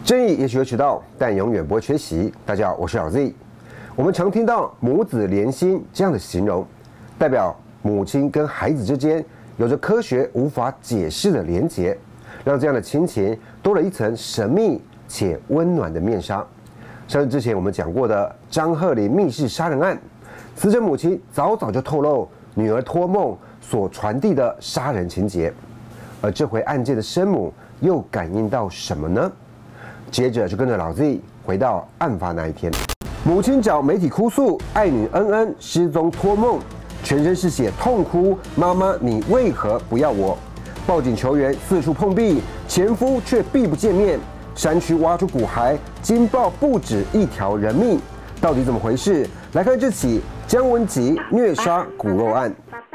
正义也许会迟到，但永远不会缺席。大家好，我是小 Z。我们常听到母子连心这样的形容，代表母亲跟孩子之间有着科学无法解释的连结，让这样的亲情多了一层神秘且温暖的面纱。像是之前我们讲过的张鹤龄密室杀人案，死者母亲早就透露女儿托梦所传递的杀人情节，而这回案件的生母又感应到什么呢？接着就跟着老 Z 回到案发那一天，母亲找媒体哭诉爱女恩恩失踪托梦，全身是血，痛哭：“妈妈，你为何不要我？”报警求援，四处碰壁，前夫却避不见面。山区挖出骨骸，惊爆不止一条人命，到底怎么回事？来看这起姜文吉虐杀骨肉案。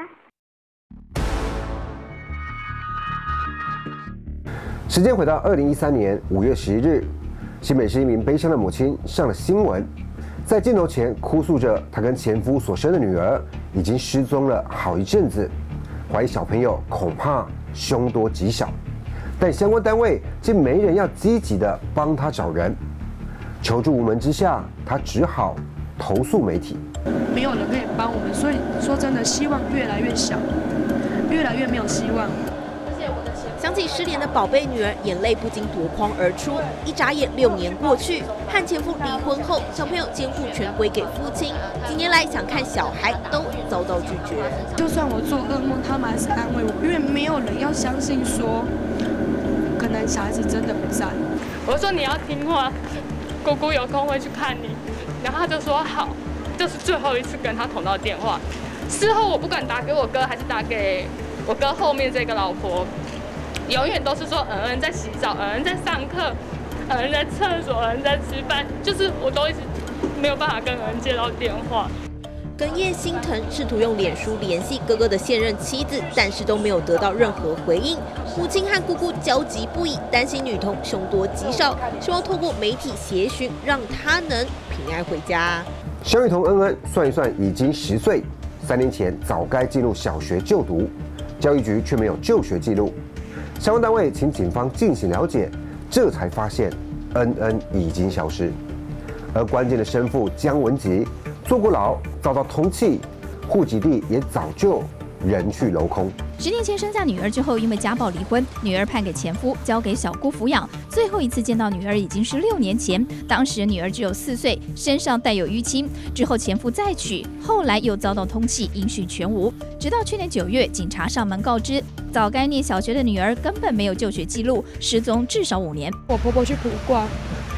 时间回到2013年5月11日，新北市一名悲伤的母亲上了新闻，在镜头前哭诉着她跟前夫所生的女儿已经失踪了好一阵子，怀疑小朋友恐怕凶多吉少。但相关单位竟没人要积极的帮他找人，求助无门之下，他只好投诉媒体。 没有人可以帮我们，所以说真的希望越来越小，越来越没有希望。 想起失联的宝贝女儿，眼泪不禁夺眶而出。一眨眼6年过去，和前夫离婚后，小朋友监护权归给父亲。几年来想看小孩都遭到拒绝。 就算我做噩梦，他们还是安慰我，因为没有人要相信说，可能小孩子真的不在。 我说你要听话，姑姑有空会去看你。然后他就说好，这是最后一次跟他通到电话。事后我不管打给我哥还是打给我哥后面这个老婆。永远都是说恩恩在洗澡，恩恩在上课，恩恩在厕所，恩恩在吃饭，就是我都一直没有办法跟恩恩接到电话。 哽咽心疼，试图用脸书联系哥哥的现任妻子，但是都没有得到任何回应。母亲和姑姑焦急不已，担心女童凶多吉少，希望透过媒体协寻，让她能平安回家。 肖雨桐恩恩算一算已经10岁，3年前早该进入小学就读，教育局却没有就学记录。相关单位请警方进行了解，这才发现恩恩已经消失。而关键的生父姜文吉坐过牢，遭到通缉，户籍地也早就人去楼空。 10年前生下女儿之后，因为家暴离婚，女儿判给前夫，交给小姑抚养。最后一次见到女儿已经是6年前，当时女儿只有4岁，身上带有淤青。之后前夫再娶，后来又遭到通缉，音讯全无。直到去年9月，警察上门告知，早该念小学的女儿根本没有就学记录，失踪至少5年。 我婆婆去卜卦，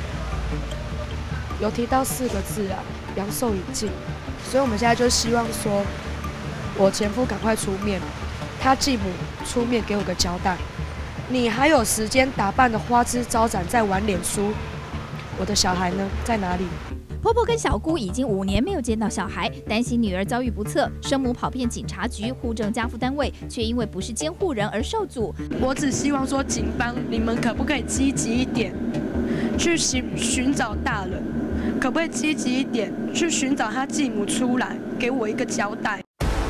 有提到4个字啊，阳寿已尽。所以我们现在就希望说，我前夫赶快出面。他继母出面给我个交代，你还有时间打扮的花枝招展在玩脸书，我的小孩呢在哪里？ 婆婆跟小姑已经5年没有见到小孩，担心女儿遭遇不测，生母跑遍警察局、户政家扶单位，却因为不是监护人而受阻。 我只希望说，警方你们可不可以积极一点，去寻找大人，可不可以积极一点去寻找他继母出来，给我一个交代。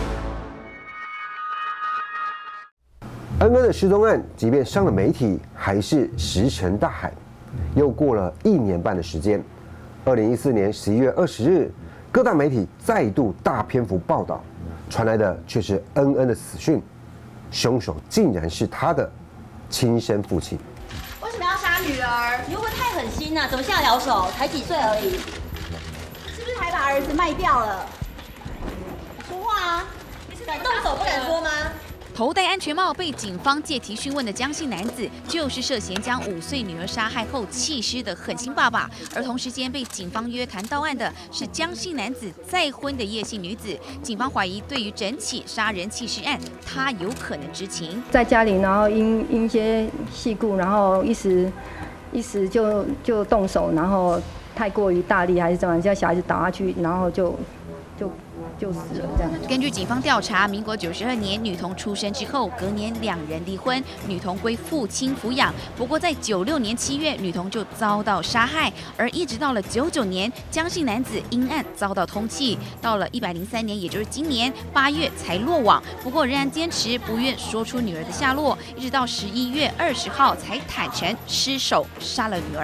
恩恩的失踪案，即便上了媒体，还是石沉大海。又过了1年半的时间，2014年11月20日，各大媒体再度大篇幅报道，传来的却是恩恩的死讯，凶手竟然是他的亲生父亲。 为什么要杀女儿？你会不会太狠心啊？怎么下得了手？才几岁而已，是不是还把儿子卖掉了？说话啊！敢动手不敢说吗？ 头戴安全帽被警方借题讯问的江姓男子，就是涉嫌将5岁女儿杀害后弃尸的狠心爸爸。而同时间被警方约谈到案的是江姓男子再婚的叶姓女子。警方怀疑对于整起杀人弃尸案，他有可能知情。 在家里，然后因一些事故，然后一时就动手，然后太过于大力还是怎么样，叫小孩子倒下去，然后就死了这样。 根据警方调查，民国92年女童出生之后，隔年2人离婚，女童归父亲抚养。不过在96年7月，女童就遭到杀害，而一直到了99年，江姓男子因案遭到通缉，到了103年，也就是今年8月才落网。不过仍然坚持不愿说出女儿的下落，一直到11月20号才坦诚失手杀了女儿。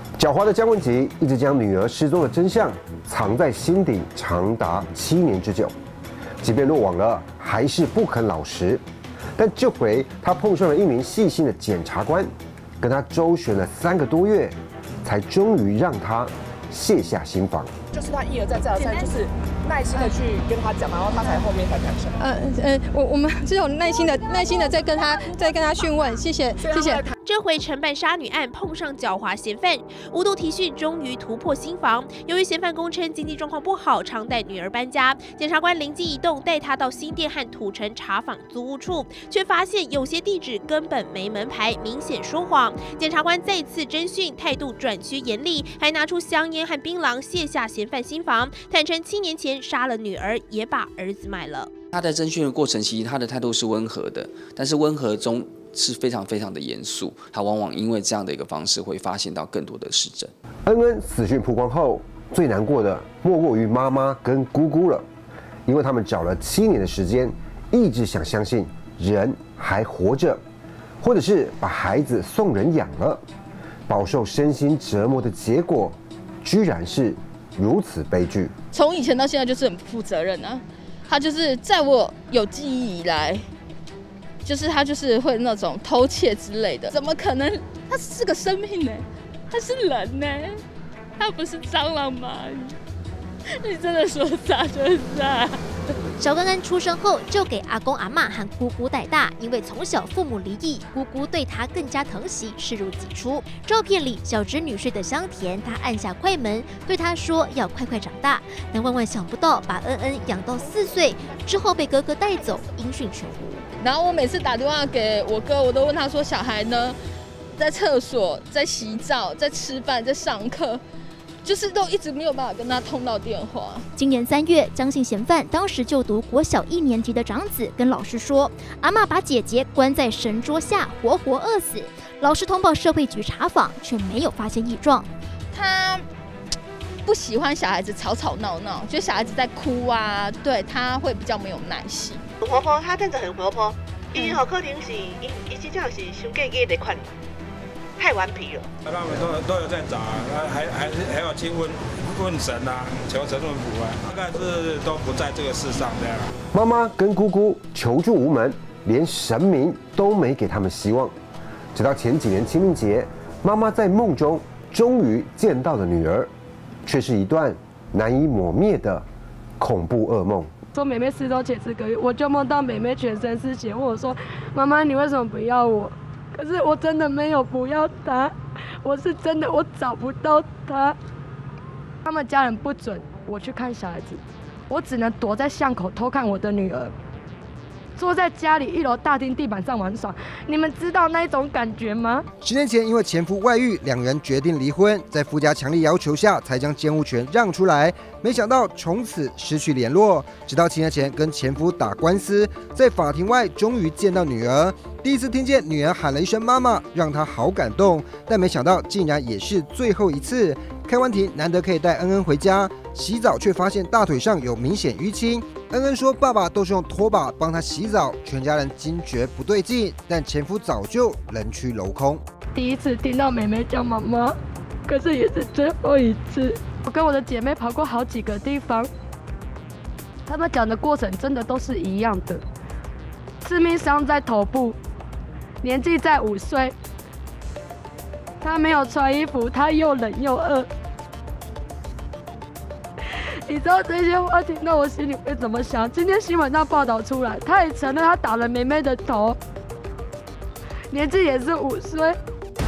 狡猾的江文吉一直将女儿失踪的真相藏在心底长达7年之久，即便落网了，还是不肯老实。但这回他碰上了一名细心的检察官，跟他周旋了3个多月，才终于让他卸下心防。 就是他一而再再而三，就是耐心的去跟他讲，然后他才后面才坦诚。 我们只有耐心的再跟他讯问，谢谢。 这回承办杀女案碰上狡猾嫌犯，无毒提讯终于突破心防。由于嫌犯供称经济状况不好，常带女儿搬家，检察官灵机一动，带他到新店和土城查访租屋处，却发现有些地址根本没门牌，明显说谎。检察官再次侦讯，态度转趋严厉，还拿出香烟和槟榔卸下嫌犯心防，坦承7年前杀了女儿，也把儿子卖了。 他在侦讯的过程，其实他的态度是温和的，但是温和中是非常的严肃。他往往因为这样的一个方式，会发现到更多的事证。 恩恩死讯曝光后，最难过的莫过于妈妈跟姑姑了，因为他们找了7年的时间，一直想相信人还活着，或者是把孩子送人养了，饱受身心折磨的结果，居然是如此悲剧。 从以前到现在就是很不负责任啊！他就是在我有记忆以来，就是他就是会那种偷窃之类的，怎么可能？他是个生命呢，他是人呢，他不是蟑螂蚂蚁。你真的说啥就是啥。 小恩恩出生后就给阿公阿嬷和姑姑带大，因为从小父母离异，姑姑对他更加疼惜，视如己出。照片里小侄女睡得香甜，他按下快门，对他说要快快长大。但万万想不到，把恩恩养到4岁之后被哥哥带走，音讯全无。 然后我每次打电话给我哥，我都问他说小孩呢，在厕所，在洗澡，在吃饭，在上课。就是都一直没有办法跟他通到电话。 今年3月，江姓嫌犯当时就读国小1年级的长子跟老师说，阿嬷把姐姐关在神桌下，活活饿死。老师通报社会局查访，却没有发现异状。 他不喜欢小孩子吵吵闹闹，就小孩子在哭啊，对他会比较没有耐心。 很活泼，他真的很活泼。因为可能是伊真正是伤过激的款。太顽皮了， 他们都有在找，还有去问神啊，求神问卜啊，大概是都不在这个世上这样。 妈妈跟姑姑求助无门，连神明都没给他们希望。直到前几年清明节，妈妈在梦中终于见到了女儿，却是一段难以抹灭的恐怖噩梦。 说妹妹失踪前4个月，我就梦到妹妹全身是血，问我说：“妈妈，你为什么不要我？”可是我真的没有不要他，我是真的我找不到他。他们家人不准我去看小孩子，我只能躲在巷口偷看我的女儿，坐在家里1楼大厅地板上玩耍。你们知道那一种感觉吗 ？10年前因为前夫外遇，2人决定离婚，在夫家强力要求下，才将监护权让出来。没想到从此失去联络，直到7年前跟前夫打官司，在法庭外终于见到女儿。第一次听见女儿喊了一声妈妈，让他好感动，但没想到竟然也是最后一次。开完庭，难得可以带恩恩回家，洗澡却发现大腿上有明显淤青。恩恩说爸爸都是用拖把帮他洗澡，全家人惊觉不对劲，但前夫早就人去楼空。 第一次听到妹妹叫妈妈，可是也是最后一次。我跟我的姐妹跑过好几个地方，他们讲的过程真的都是一样的。致命伤在头部，年纪在5岁，他没有穿衣服，他又冷又饿。你知道这些话听到我心里会怎么想？今天新闻上报道出来，他也承认他打了妹妹的头，年纪也是5岁。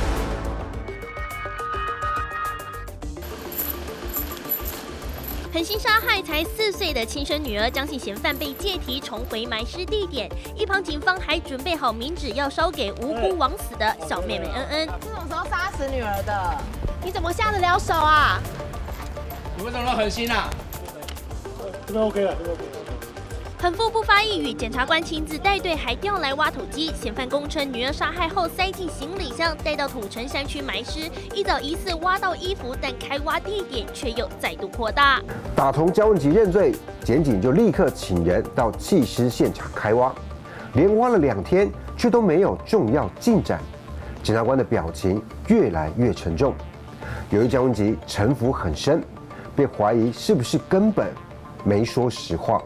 狠心杀害才4岁的亲生女儿，江姓嫌犯被借提重回埋尸地点。一旁警方还准备好冥纸，要烧给无辜枉死的小妹妹恩恩。 这种时候杀死女儿的， 你怎么下得了手啊？ 你为什么那么狠心啊？ 这个 OK 了，这个 OK。 狠妇不发一语，检察官亲自带队，还调来挖土机。嫌犯供称，女儿杀害后塞进行李箱，带到土城山区埋尸。一早疑似挖到衣服，但开挖地点却又再度扩大。 打从江文吉认罪，检警就立刻请人到弃尸现场开挖，连挖了2天，却都没有重要进展。检察官的表情越来越沉重。 由于江文吉城府很深，被怀疑是不是根本没说实话。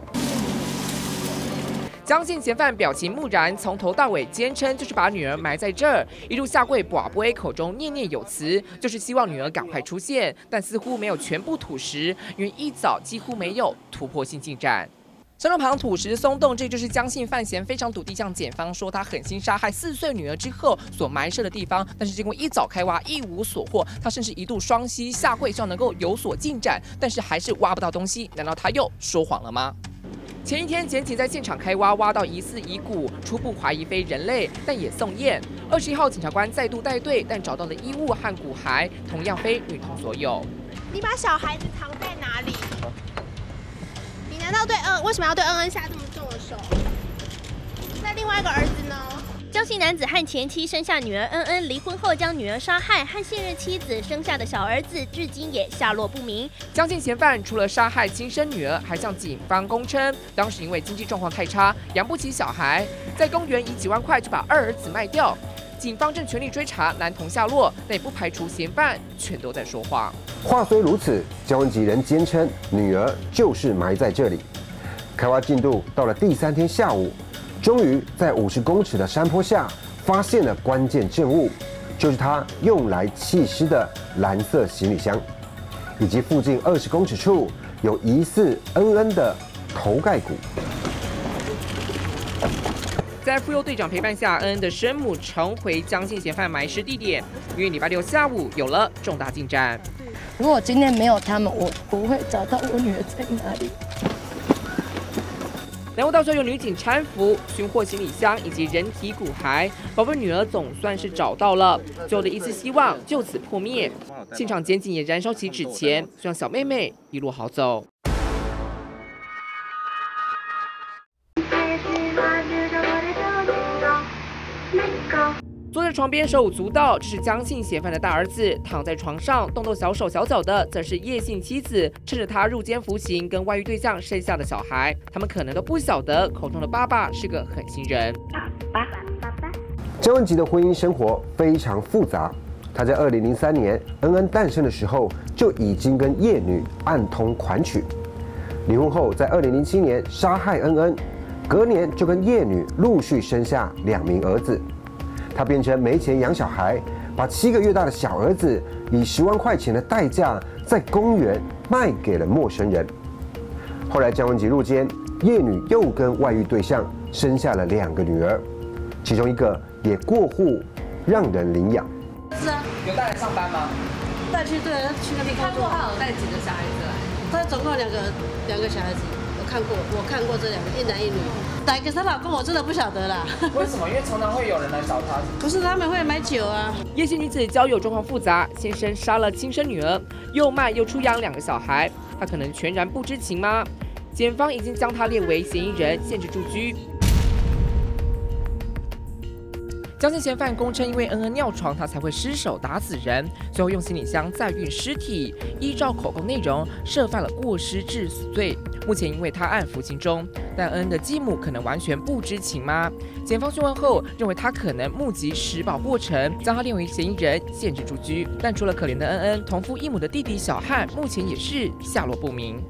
江姓嫌犯表情木然，从头到尾坚称就是把女儿埋在这儿，一路下跪跋杯，口中念念有词，就是希望女儿赶快出现，但似乎没有全部吐实，因为一早几乎没有突破性进展。身旁土石松动，这就是江姓犯嫌非常笃定向检方说他狠心杀害4岁女儿之后所埋设的地方，但是经过一早开挖一无所获，他甚至一度双膝下跪，希望能够有所进展，但是还是挖不到东西，难道他又说谎了吗？前一天，检警在现场开挖，挖到疑似遗骨，初步怀疑非人类，但也送验。21号，检察官再度带队，但找到的衣物和骨骸同样非女童所有。 你把小孩子藏在哪里？你难道为什么要对恩恩下这么重的手？那另外一个儿子呢？ 江姓男子和前妻生下女儿恩恩，离婚后将女儿杀害，和现任妻子生下的小儿子至今也下落不明。 江姓嫌犯除了杀害亲生女儿，还向警方供称，当时因为经济状况太差，养不起小孩，在公园以几万块就把2儿子卖掉。警方正全力追查男童下落，但也不排除嫌犯全都在说谎。 话虽如此，江文吉仍坚称女儿就是埋在这里。开挖进度到了第3天下午，终于在50公尺的山坡下发现了关键证物，就是他用来弃尸的蓝色行李箱，以及附近20公尺处有疑似恩恩的头盖骨。 在妇幼队长陪伴下，恩恩的生母重回江姓嫌犯埋尸地点，因为礼拜6下午有了重大进展。 如果今天没有他们，我不会找到我女儿在哪里。 然后到时候有女警搀扶，寻获行李箱以及人体骨骸，宝贝女儿总算是找到了，最后的一丝希望就此破灭。现场检警也燃烧起纸钱，希望小妹妹一路好走。坐在床边手舞足蹈，这是江姓嫌犯的大儿子，躺在床上动动小手小脚的，则是叶姓妻子，趁着他入监服刑跟外遇对象生下的小孩，他们可能都不晓得口中的爸爸是个狠心人。 江文吉的婚姻生活非常复杂，他在2003年恩恩诞生的时候就已经跟叶女暗通款曲，离婚后在2007年杀害恩恩，隔年就跟叶女陆续生下2名儿子。他变成没钱养小孩，把7个月大的小儿子以10万块钱的代价在公园卖给了陌生人。后来江文吉入监，叶女又跟外遇对象生下了2个女儿，其中一个也过户让人领养。 是啊， 有带来上班吗？ 带去对，去那边工作。 他有带几个小孩子来？ 他总共2个小孩子，我看过这2个，一男一女。打给她老公，我真的不晓得啦。 为什么？因为常常会有人来找她。 不是，他们会买酒啊。 叶姓女子交友状况复杂，先生杀了亲生女儿，又卖又出养2个小孩，她可能全然不知情吗？检方已经将她列为嫌疑人，限制住居。江姓嫌犯供称，因为恩恩尿床，他才会失手打死人，最后用行李箱载运尸体，依照口供内容涉犯了过失致死罪。目前因为他案服刑中，但恩恩的继母可能完全不知情吗？检方讯问后认为他可能目击施暴过程，将他列为嫌疑人，限制住居。但除了可怜的恩恩，同父异母的弟弟小汉目前也是下落不明。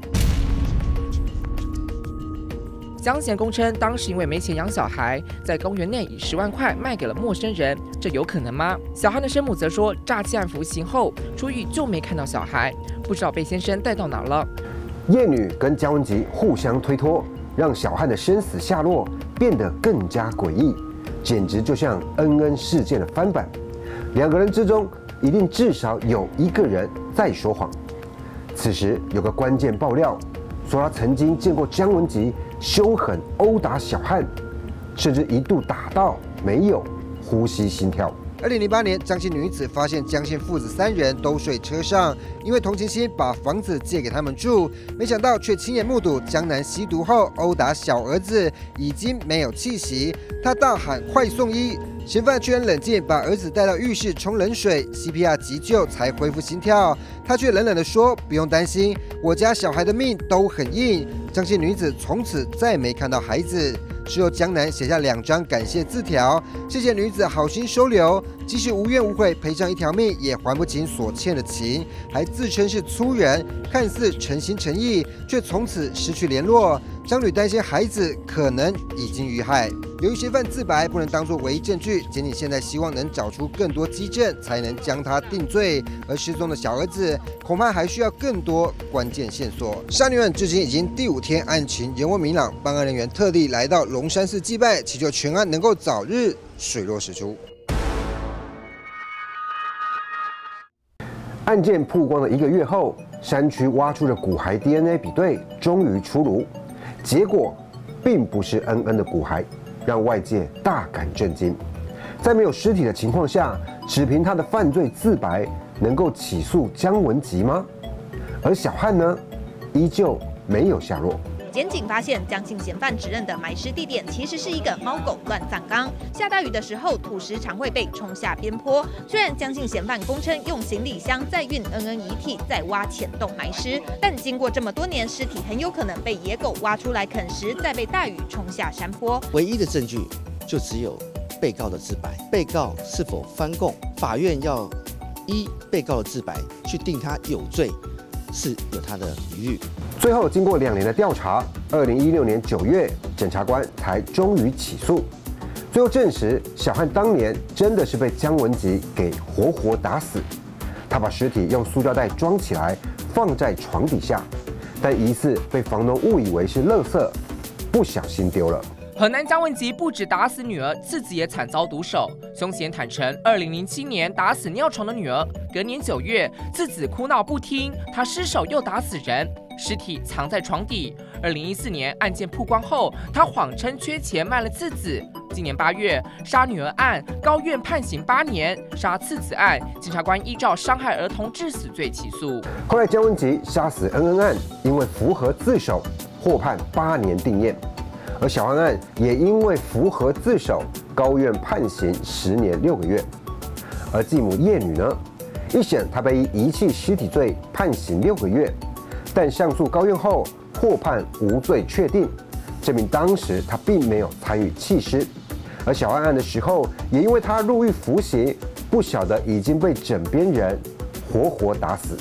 江嫌供称，当时因为没钱养小孩，在公园内以10万块卖给了陌生人，这有可能吗？小汉的生母则说，诈欺案服刑后出狱就没看到小孩，不知道被先生带到哪了。 叶女跟江文吉互相推脱，让小汉的生死下落变得更加诡异，简直就像恩恩事件的翻版。2个人之中一定至少有1个人在说谎。此时有个关键爆料，说他曾经见过江文吉凶狠殴打小汉，甚至一度打到没有呼吸心跳。 2008年，江姓女子发现江姓父子3人都睡车上，因为同情心把房子借给他们住，没想到却亲眼目睹江男吸毒后殴打小儿子，已经没有气息。他大喊快送医，嫌犯却很冷静，把儿子带到浴室冲冷水 ，CPR 急救才恢复心跳。他却冷冷地说：“不用担心，我家小孩的命都很硬。”江姓女子从此再没看到孩子。 之后江南写下2张感谢字条，谢谢女子好心收留，即使无怨无悔赔上1条命，也还不清所欠的情，还自称是粗人，看似诚心诚意，却从此失去联络。张女担心孩子可能已经遇害。由于嫌犯自白不能当作唯一证据，检警现在希望能找出更多基证，才能将他定罪。而失踪的小儿子，恐怕还需要更多关键线索。杀女案至今已经第5天，案情仍未明朗，办案人员特地来到龙山寺祭拜，祈求全案能够早日水落石出。 案件曝光的1个月后，山区挖出的骨骸 DNA 比对终于出炉，结果并不是恩恩的骨骸，让外界大感震惊。在没有尸体的情况下，只凭他的犯罪自白，能够起诉姜文吉吗？而小汉呢，依旧没有下落。 检警发现，江姓嫌犯指认的埋尸地点其实是一个猫狗乱葬岗。下大雨的时候，土石常会被冲下边坡。虽然江姓嫌犯供称用行李箱载运恩恩遗体，再挖浅洞埋尸，但经过这么多年，尸体很有可能被野狗挖出来啃食，再被大雨冲下山坡。 唯一的证据就只有被告的自白，被告是否翻供，法院要依被告的自白去定他有罪，是有他的疑虑。 最后，经过2年的调查，2016年9月，检察官才终于起诉。最后证实，小汉当年真的是被姜文吉给活活打死。他把尸体用塑胶袋装起来，放在床底下，但疑似被房东误以为是垃圾，不小心丢了。 河南姜文吉不止打死女儿，自己也惨遭毒手。凶嫌坦承，2007年打死尿床的女儿，隔年9月，次子哭闹不听，他失手又打死人，尸体藏在床底。2014年案件曝光后，他谎称缺钱卖了次子。今年8月，杀女儿案高院判刑8年，杀次子案，检察官依照伤害儿童致死罪起诉。 后来姜文吉杀死恩恩案，因为符合自首，获判8年定谳。而小汉案也因为符合自首，高院判刑10年6个月。而继母叶女呢，一审她被以遗弃尸体罪判刑6个月，但上诉高院后获判无罪确定，证明当时她并没有参与弃尸。而小汉案的时候，也因为她入狱服刑，不晓得已经被枕边人活活打死。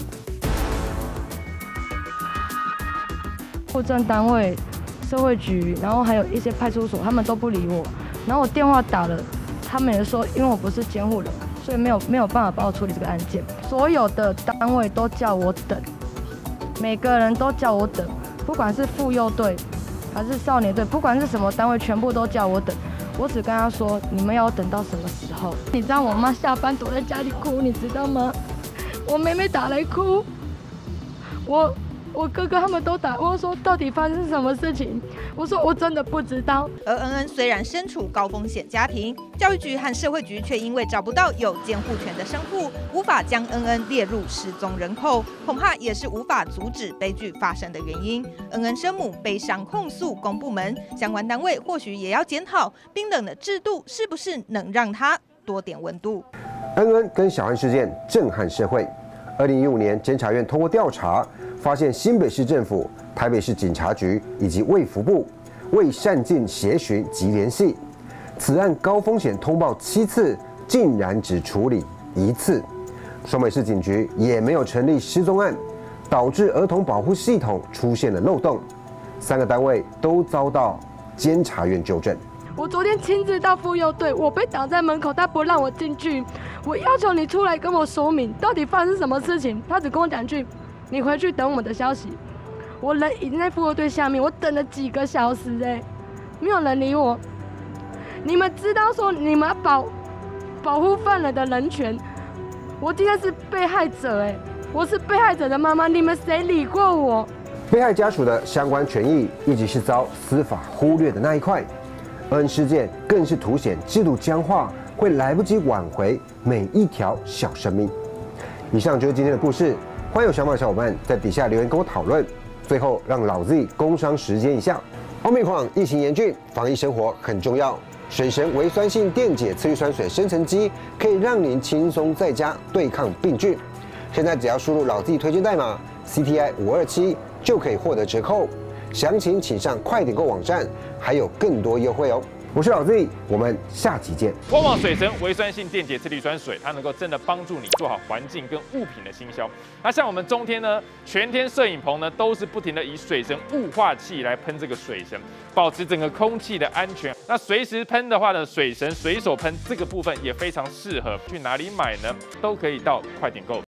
户政单位、社会局，然后还有一些派出所，他们都不理我。然后我电话打了，他们也说，因为我不是监护人，所以没有办法帮我处理这个案件。所有的单位都叫我等，每个人都叫我等，不管是妇幼队还是少年队，不管是什么单位，全部都叫我等。我只跟他说，你们要我等到什么时候？你知道我妈下班躲在家里哭，你知道吗？我妹妹打来哭，我哥哥他们都打，我说到底发生什么事情？我说我真的不知道。 而恩恩虽然身处高风险家庭，教育局和社会局却因为找不到有监护权的生父，无法将恩恩列入失踪人口，恐怕也是无法阻止悲剧发生的原因。恩恩生母悲伤控诉公部门，相关单位或许也要检讨冰冷的制度是不是能让它多点温度。 恩恩跟小汉事件震撼社会。2015年，监察院通过调查，发现新北市政府、台北市警察局以及卫福部未善尽协寻及联系。此案高风险通报7次，竟然只处理1次。双北市警局也没有成立失踪案，导致儿童保护系统出现了漏洞。3个单位都遭到监察院纠正。 我昨天亲自到妇幼队，我被挡在门口，他不让我进去。我要求你出来跟我说明，到底发生什么事情？他只跟我讲句：“你回去等我们的消息。”我人已经在妇幼队下面，我等了几个小时没有人理我。你们知道说你们要保护犯人的人权，我今天是被害者我是被害者的妈妈，你们谁理过我？ 被害家属的相关权益一直是遭司法忽略的那一块。恩事件更是凸显制度僵化，会来不及挽回每一条小生命。以上就是今天的故事，欢迎有想法的小伙伴在底下留言跟我讨论。最后，让老 Z 工商时间一下。Omicron 疫情严峻，防疫生活很重要。水神微酸性电解次氯酸水生成机可以让您轻松在家对抗病菌。现在只要输入老 Z 推荐代码 CTI527就可以获得折扣。 详情请上快点购网站，还有更多优惠哦。我是老 Z， 我们下期见。 旺旺水神微酸性电解次氯酸水，它能够真的帮助你做好环境跟物品的行销。那像我们中天呢，全天摄影棚呢都是不停的以水神雾化器来喷这个水神，保持整个空气的安全。那随时喷的话呢，水神随手喷这个部分也非常适合。去哪里买呢？都可以到快点购。